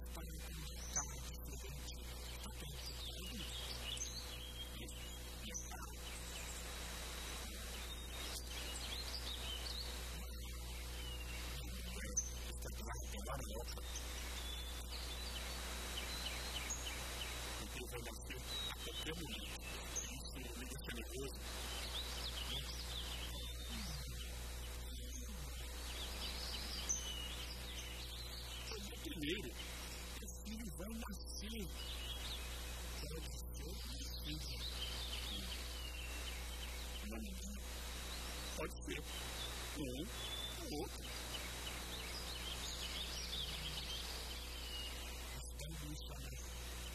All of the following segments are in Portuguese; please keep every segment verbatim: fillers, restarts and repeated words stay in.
para um carro diferente, está perguntando? E é caro. Esta grávida lá na oca. Então vai nascer a qualquer momento. Isso me deixa nervoso. Primeiro, o filho vai nascer. Pode ser filho. Uma menina. Pode ser um ou outro. Está me chamando.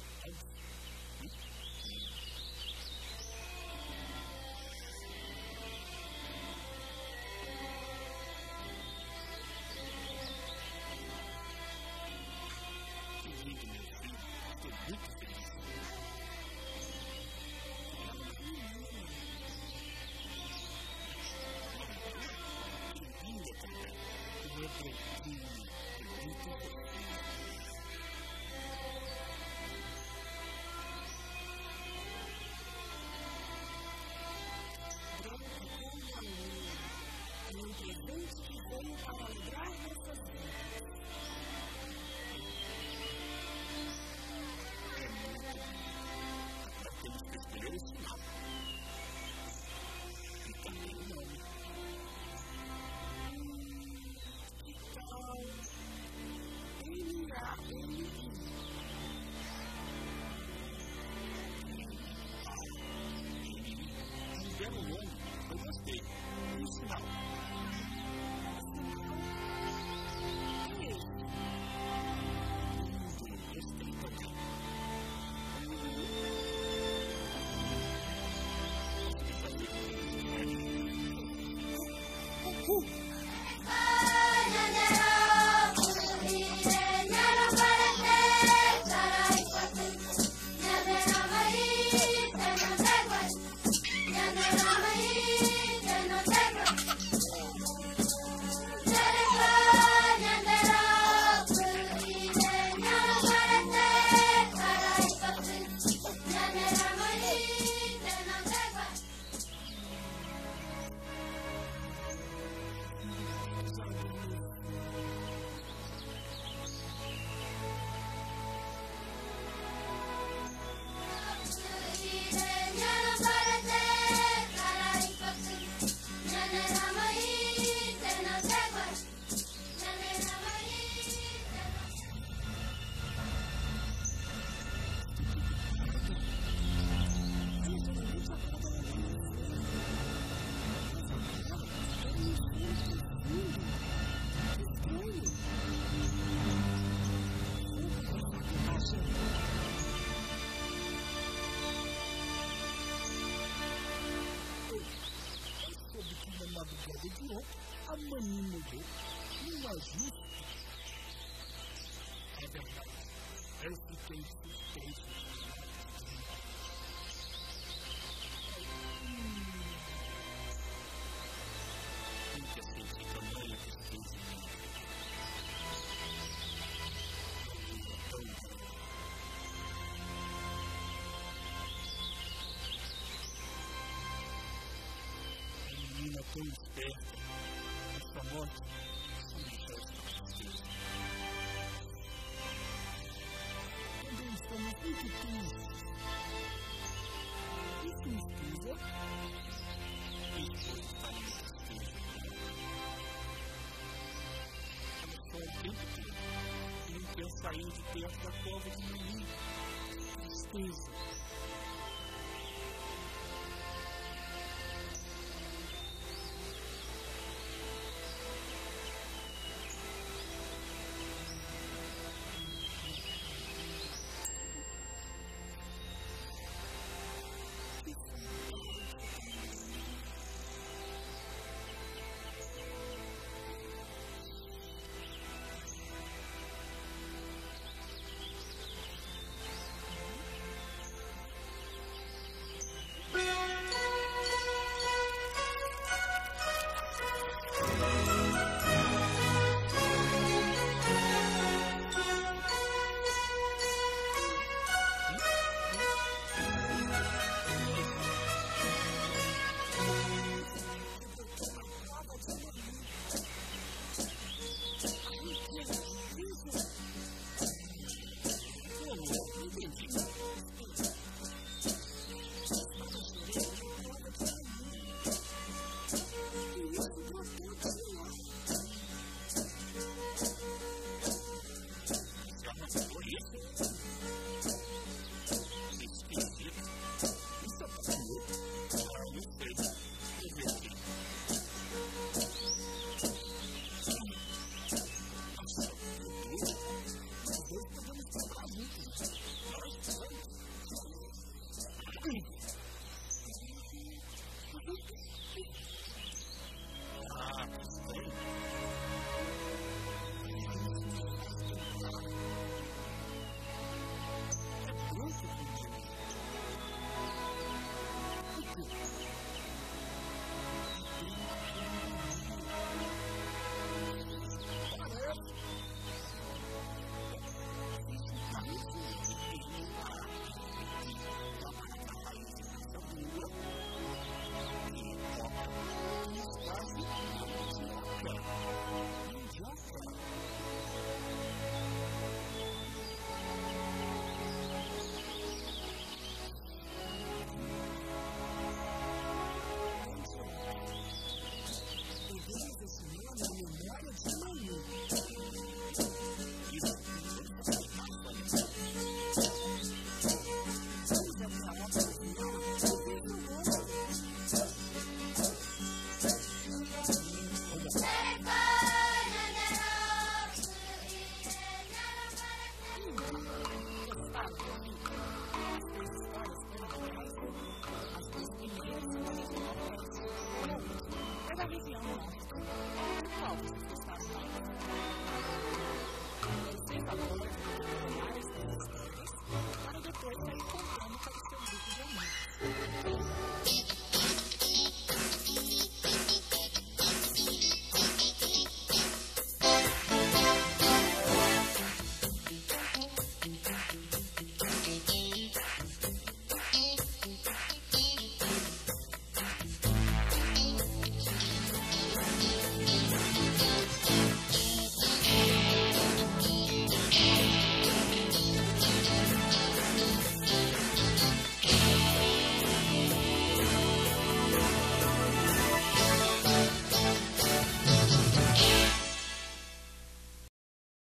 Um presente que veio para alegrar nossas vidas. É muito bom. Agora temos que escolher o sinal. E também o nome. Que tal N A N I? Um belo nome. Eu gostei. E o sinal? A mãe mudou, não é justo. É verdade, eu fiquei suspeito. Nunca senti tamanha tristeza em mim. A menina tão esperta. Essa morte só me faz tristeza. Também estamos muito tristes. E sua esposa? Minha esposa está muito tristeza. Ela chora o tempo todo. E não quer sair de perto da cova de menino. Tristeza.